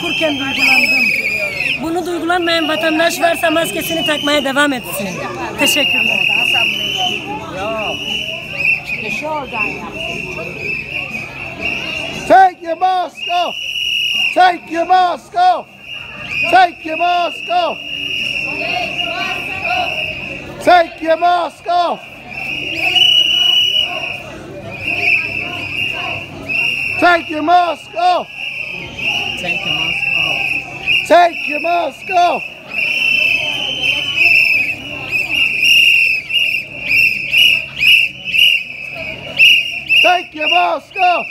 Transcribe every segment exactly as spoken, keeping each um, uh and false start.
okurken duygulandım. Bunu duygulanmayan vatandaş varsa maskesini takmaya devam etsin. Teşekkürler. Take your mask off. Take your mask off. Take your mask off. Take your mask off. Take your mask off. Take your mask off. Take your mask off. Take your mask off.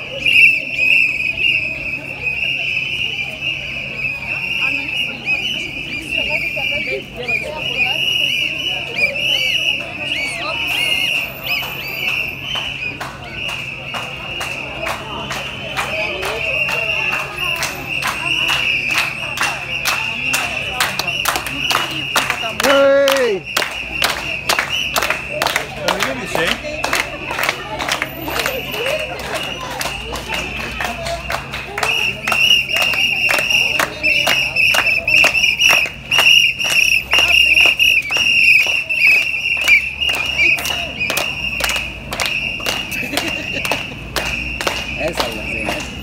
Hey! Öyle bir şey. El salla Zeynep.